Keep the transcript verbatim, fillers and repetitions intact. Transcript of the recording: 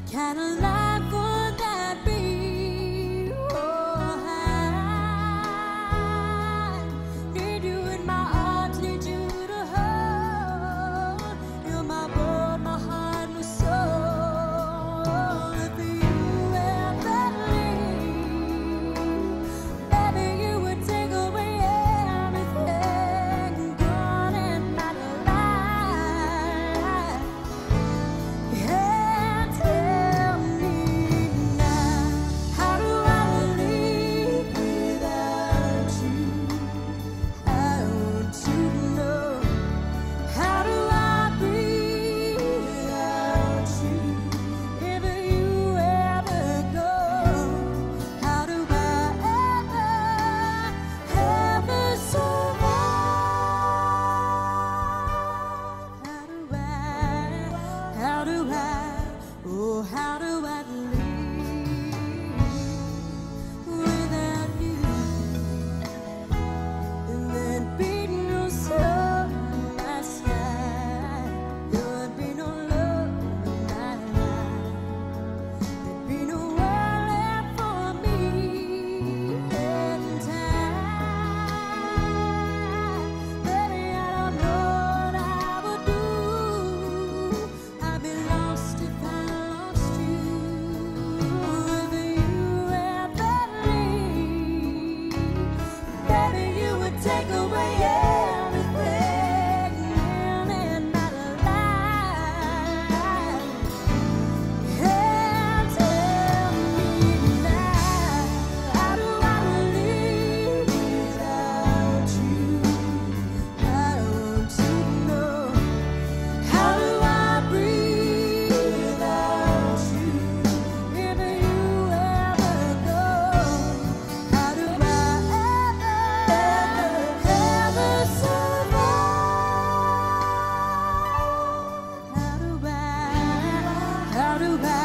kind of life would that be? Oh, I need you in my arms, need you to hold. You're my board, my heart, my soul. If you ever leave, baby, you would take away everything gone in my life. Yeah, tell me now, how do I live without you? I want to know, how do I breathe without you? If you ever go, how do I ever, ever survive? How do I, how do I, oh, how do I live without you? And there'd be no sun in my sky, there'd be no love in my life, there'd be no world left for me in time. Baby, I don't know what I would do. I'd be lost if I lost you. If you ever leave, baby, you would take away everything in my life. Yeah, tell me now, how do I live without you? I want to know, how do I breathe without you? If you ever go, how do I ever, ever survive? How do I, how do I,